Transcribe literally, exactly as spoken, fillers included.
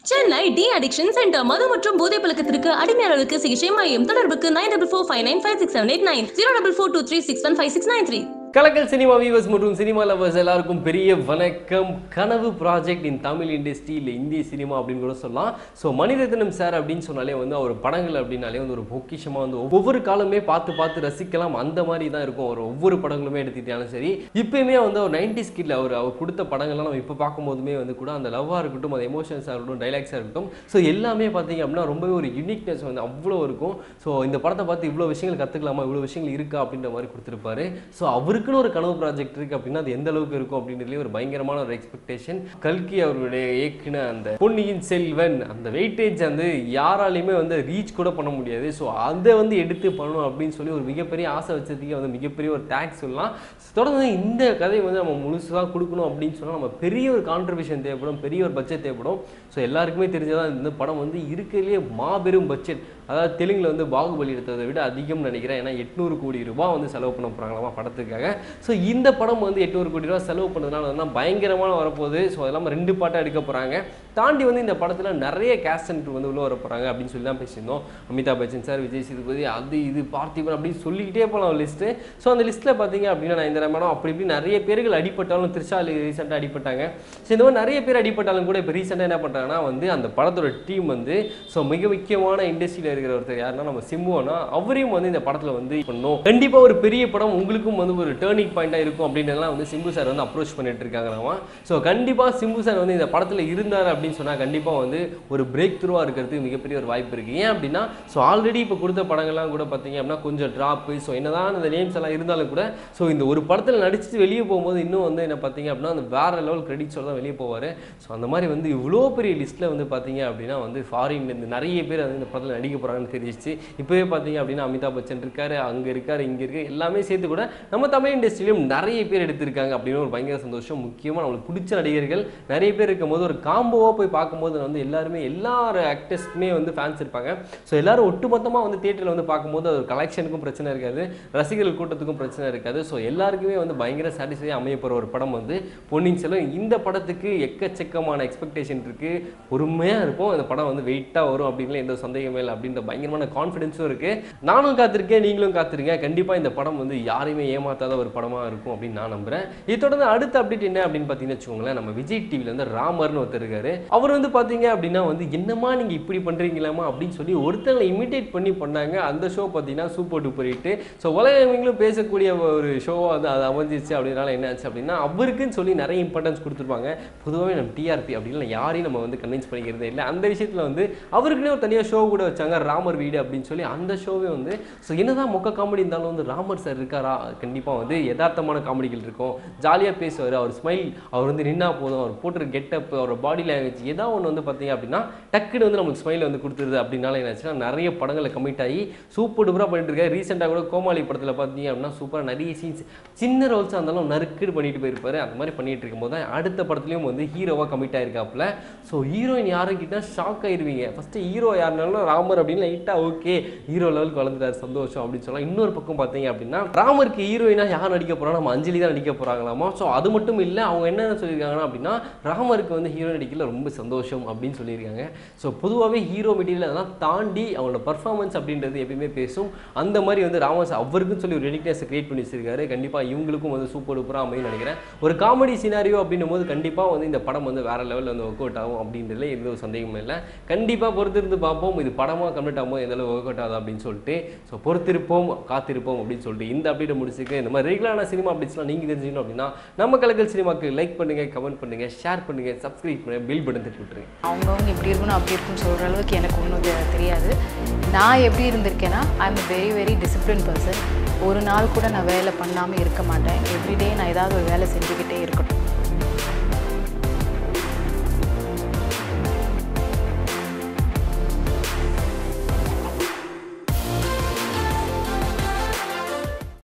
Chennai de addiction centre மது மற்றும் போதை பழக்கத்திற்கு அடிமையாளர்களுக்கு சிகிச்சை மையம். தொடர்புக்கு nine double four five nine five six seven eight nine zero double four two three six one five six nine three. கலக்கல் சினிமா வியூவர்ஸ் மற்றும் சினிமா லவர்ஸ் எல்லாருக்கும் பெரிய வணக்கம். கனவு ப்ராஜெக்ட் இன் தமிழ் இண்டஸ்ட்ரி இல்லை இந்திய சினிமா அப்படின்னு கூட சொல்லலாம். ஸோ மணிரத்னம் சார் அப்படின்னு சொன்னாலே வந்து அவர் படங்கள் அப்படின்னாலே வந்து ஒரு பொக்கிஷமாக வந்து ஒவ்வொரு காலமே பார்த்து பார்த்து ரசிக்கலாம் அந்த மாதிரி தான் இருக்கும். ஒரு ஒவ்வொரு படங்களுமே எடுத்துக்கிட்டாலும் சரி, இப்பயுமே வந்து ஒரு நைன்டிஸ் கிட்ல அவர் அவர் கொடுத்த படங்கள்லாம் நம்ம இப்போ பார்க்கும்போதுமே வந்து கூட அந்த லவ்வாக இருக்கட்டும், அது எமோஷன்ஸாக இருக்கட்டும், டைலாக்ஸாக இருக்கட்டும், ஸோ எல்லாமே பார்த்தீங்க அப்படின்னா ரொம்பவே ஒரு யூனிக்னஸ் வந்து அவ்வளோ இருக்கும். ஸோ இந்த படத்தை பார்த்து இவ்வளோ விஷயங்கள் கற்றுக்கலாமா, இவ்வளோ விஷயங்கள் இருக்கா அப்படின்ற மாதிரி கொடுத்துருப்பாரு. ஸோ அவருக்கு ஒரு கனவு ப்ராஜெக்ட் இருக்கு அப்படின்னா அது எந்த அளவுக்கு இருக்கும் அப்படின்றதுலேயே ஒரு பயங்கரமான ஒரு எக்ஸ்பெக்டேஷன். கல்கி அவருடைய இயக்குன அந்த பொன்னியின் செல்வன் அந்த வெயிட்டேஜ் வந்து யாராலையுமே வந்து ரீச் கூட பண்ண முடியாது. ஸோ அதை வந்து எடுத்து பண்ணணும் அப்படின்னு சொல்லி ஒரு மிகப்பெரிய ஆசை வச்சதுக்கு வந்து மிகப்பெரிய ஒரு தேங்க்ஸ் சொல்லலாம். தொடர்ந்து இந்த கதையை வந்து நம்ம முழுசாக கொடுக்கணும் அப்படின்னு சொன்னால் நம்ம பெரிய ஒரு கான்ட்ரிபியூஷன் தேவைப்படும், பெரிய ஒரு பட்ஜெட் தேவைப்படும். ஸோ எல்லாருக்குமே தெரிஞ்சதான் இந்த படம் வந்து இருக்கிறதுலேயே மாபெரும் பட்ஜெட். அதாவது தெலுங்கில் வந்து பாகுபலி எடுத்ததை விட அதிகம் நினைக்கிறேன். ஏன்னா எட்நூறு கோடி ரூபாய் வந்து செலவு பண்ண போகிறாங்களாமா படத்துக்காக. ஸோ இந்த படம் வந்து எட்நூறு கோடி ரூபா செலவு பண்ணதுனால வந்து பயங்கரமான வரப்போகுது. ஸோ அதெல்லாம் ரெண்டு பாட்டாக எடுக்க போகிறாங்க. தாண்டி வந்து இந்த படத்தில் நிறைய கேஸ்ட் அண்ட் வந்து உள்ள வர போகிறாங்க அப்படின்னு சொல்லி தான் பேசியிருந்தோம். அமிதாப் பச்சன் சார், விஜய் சேதுபதி, அது இது பார்த்திபன் அப்படின்னு சொல்லிக்கிட்டே போகலாம் லிஸ்ட்டு. ஸோ அந்த லிஸ்ட்டில் பார்த்தீங்க அப்படின்னா நான் இந்த மேடம் அப்படி இப்படி நிறைய பேர்கள் அடிப்பட்டாலும், த்ரிஷா ரீசெண்டாக அடிப்பட்டாங்க. ஸோ இந்த மாதிரி நிறைய பேர் அடிப்பட்டாலும் கூட இப்போ ரீசெண்டாக என்ன பண்ணுறாங்கன்னா வந்து அந்த படத்தோட டீம் வந்து ஸோ மிக முக்கியமான இண்டஸ்ட்ரியில் இருக்கிற ஒருத்தர் யாருன்னா நம்ம சிம்புனா அவரையும் வந்து இந்த படத்தில் வந்து பண்ணணும். கண்டிப்பாக ஒரு பெரிய படம் உங்களுக்கும் வந்து ஒரு டேர்னிங் பாயிண்டாக இருக்கும் அப்படின்றதெல்லாம் வந்து சிம்பு சார் வந்து அப்ரோச் பண்ணிட்டு இருக்காங்களாமா. ஸோ கண்டிப்பாக சிம்பு சார் வந்து இந்த படத்தில் இருந்தார் அப்படின்னு சொன்னால் கண்டிப்பாக வந்து ஒரு பிரேக் த்ரூவாக இருக்கிறதுக்கு மிகப்பெரிய ஒரு வாய்ப்பு இருக்குது. ஏன் அப்படின்னா ஸோ ஆல்ரெடி இப்போ கொடுத்த படங்கள்லாம் கூட பார்த்தீங்க அப்படின்னா கொஞ்சம் ட்ராப்பு. ஸோ என்னதான் அந்த நேம்ஸ் எல்லாம் இருந்தாலும் கூட ஸோ இந்த ஒரு படத்தில் நடிச்சுட்டு வெளியே போகும்போது இன்னும் வந்து என்ன பார்த்தீங்க அப்படின்னா அந்த வேற லெவல் கிரெடிட்ஸோட தான் வெளியே போவார். ஸோ அந்த மாதிரி வந்து இவ்வளோ பெரிய லிஸ்ட்டில் வந்து பார்த்தீங்க அப்படின்னா வந்து ஃபாரின்லேருந்து நிறைய பேர் வந்து இந்த படத்தில் நடிக்க போகிறாங்கன்னு தெரிஞ்சிச்சு. இப்போவே பார்த்தீங்க அப்படின்னா அமிதாப் பச்சன் இருக்காரு, அங்கே இருக்காரு, இங்கே இருக்கு, எல்லாமே சேர்த்து கூட நம்ம தமிழ் இண்டஸ்ட்ரியிலும் நிறைய பேர் எடுத்திருக்காங்க அப்படின்னு ஒரு பயங்கர சந்தோஷம். முக்கியமாக நம்மளுக்கு பிடிச்ச நடிகர்கள் நிறைய பேர் இருக்கும்போது ஒரு காம்போவாக போய் பார்க்கும்போது வந்து எல்லாருமே எல்லா ஆக்டர்ஸ்க்குமே வந்து ஃபேன்ஸ் இருப்பாங்க. ஸோ எல்லாரும் ஒட்டுமொத்தமாக வந்து தியேட்டரில் வந்து பார்க்கும்போது அது கலெக்ஷனுக்கும் பிரச்சனை இருக்காது, ரசிகர்கள் கூட்டத்துக்கும் பிரச்சனை இருக்காது. ஸோ எல்லாருக்குமே வந்து பயங்கர சாட்டிஸ்ஃபையாக அமைய போகிற ஒரு படம் வந்து பொன்னியின் செல்வன். இந்த படத்துக்கு எக்கச்சக்கமான எக்ஸ்பெக்டேஷன் இருக்குது. பொறுமையாக இருக்கும், இந்த படம் வந்து வெயிட்டாக வரும் அப்படிங்கிற எந்த சந்தேகமே இல்லை அப்படின்ற பயங்கரமான கான்ஃபிடென்ஸும் இருக்குது. நானும் காத்திருக்கேன், நீங்களும் காத்திருங்க. கண்டிப்பாக இந்த படம் வந்து யாரையுமே ஏமாத்தாத ஒரு படமாக இருக்கும் அப்படின்னு நான் நம்புகிறேன். இது தொடர்ந்து அடுத்த அப்டேட் என்ன அப்படின்னு பார்த்தீங்கன்னு வச்சுக்கோங்களேன், நம்ம விஜய் டிவியில் வந்து ராமர்னு ஒருத்தர் இருக்காரு. அவர் வந்து பார்த்தீங்க அப்படின்னா வந்து என்னமா நீங்கள் இப்படி பண்ணுறீங்களாமா அப்படின்னு சொல்லி ஒருத்தங்களை இமிட்டேட் பண்ணி பண்ணாங்க. அந்த ஷோ பார்த்தீங்கன்னா சூப்பர் டூப்பர் ஹிட்டு. ஸோ உலகங்களும் பேசக்கூடிய ஒரு ஷோவாக வந்து அது அமைஞ்சிச்சு. அப்படின்னால என்ன ஆச்சு அப்படின்னா அவருக்குன்னு சொல்லி நிறைய இம்பார்ட்டன்ஸ் கொடுத்துருப்பாங்க. பொதுவாகவே நம்ம டிஆர்பி அப்படின்னு யாரையும் நம்ம வந்து கன்வின்ஸ் பண்ணிக்கிறதே இல்லை. அந்த விஷயத்தில் வந்து அவருக்குன்னே ஒரு தனியாக ஷோ கூட வச்சாங்க, ராமர் வீடு அப்படின்னு சொல்லி. அந்த ஷோவே வந்து ஸோ என்னதான் மொக்க காமெடி இருந்தாலும் வந்து ராமர் சார் இருக்காரா, கண்டிப்பாக வந்து யதார்த்தமான காமெடிகள் இருக்கும், ஜாலியாக பேசுவார். அவர் ஸ்மைல், அவர் வந்து நின்னா போதும், அவர் போட்டுரு கெட்டப், அவர் பாடி லாங்குவேஜ் ஏதாவது ஒன்று வந்து பார்த்தீங்க அப்படின்னா டக்குன்னு வந்து நம்மளுக்கு ஸ்மைல் வந்து கொடுத்துருது. அப்படின்னால என்னாச்சுன்னா நிறைய படங்களை கமிட் ஆகி சூப்பர் டூப்பராக பண்ணிட்டு இருக்காரு. ரீசெண்டாக கூட கோமாளி படத்தில் பார்த்தீங்க அப்படின்னா சூப்பராக நிறைய சீன்ஸ் சின்ன ரோல்ஸாக இருந்தாலும் நறுக்குன்னு பண்ணிட்டு போயிருப்பாரு. அந்த மாதிரி பண்ணிட்டு இருக்கும்போது தான் அடுத்த படத்துலையும் வந்து ஹீரோவாக கமிட் ஆயிருக்காப்புல. ஸோ ஹீரோயின் யாரும் கிட்ட ஷாக் ஆயிருவீங்க. ஃபஸ்ட்டு ஹீரோ யாருனாலும் ராமர் அப்படின்னு லைட்டாக ஓகே ஹீரோ லெவலுக்கு வளர்ந்துட்டார், சந்தோஷம் அப்படின்னு சொல்லலாம். இன்னொரு பக்கம் பார்த்தீங்க அப்படின்னா ராமருக்கு ஹீரோயினாக யார் நடிக்க போகிறாங்க, நம்ம அஞ்சலி தான் நடிக்க போகிறாங்களாமா. ஸோ அது மட்டும் இல்லை, அவங்க என்ன சொல்லியிருக்காங்கன்னா அப்படின்னா ராமருக்கு வந்து ஹீரோ நடிக்கல ரொம்ப சந்தோஷம் அப்படின்னு சொல்லியிருக்காங்க. ஸோ பொதுவாகவே ஹீரோ மெட்டீரியல் அதெல்லாம் தாண்டி அவங்களோட பர்ஃபார்மன்ஸ் அப்படின்றது எப்பயுமே பேசும். அந்த மாதிரி வந்து ராமர் அவருக்குன்னு சொல்லி ஒரு யூனிக்னஸ் கிரியேட் பண்ணி வச்சிருக்காரு. கண்டிப்பாக இவங்களுக்கும் வந்து சூப்பர் டூப்பராக அமையும் நினைக்கிறேன். ஒரு காமெடி சினாரியோ அப்படின்னும் போது கண்டிப்பாக வந்து இந்த படம் வந்து வேற லெவலில் வந்து ஒர்க் அவுட் ஆகும் அப்படின்றதுல எந்த ஒரு சந்தேகமும் இல்லை. கண்டிப்பாக பொறுத்திருந்து பார்ப்போம் இது படமாக கம்ப்ளீட் ஆகும்போது எந்த அளவு ஒர்க் அவுட் ஆகுது அப்படின்னு சொல்லிட்டு. ஸோ பொறுத்திருப்போம், காத்திருப்போம் அப்படின்னு சொல்லிட்டு இந்த அப்டேட்டை முடிச்சுக்க. இந்த மாதிரி ரெகுலரான சினிமா அப்டேட்ஸ்லாம் நீங்கள் தெரிஞ்சுக்கணும் அப்படின்னா நம்ம கலக்கல் சினிமாக்கு லைக் பண்ணுங்க, கமெண்ட் பண்ணுங்க, ஷேர் பண்ணுங்க, சப்ஸ்கிரைப் பண்ணுங்க, பில் பட்டன் தட்டி விட்டுருங்க. அவங்கவுங்க இப்படி இருக்கணும் அப்படி இருக்குன்னு சொல்கிற அளவுக்கு எனக்கு ஒன்றும் தெரியாது. நான் எப்படி இருந்திருக்கேன்னா I am very very discipline person. ஒரு நாள் கூட நான் வேலை பண்ணாமல் இருக்க மாட்டேன். எவ்ரிடே நான் ஏதாவது ஒரு வேலை செஞ்சுக்கிட்டே இருக்கணும்.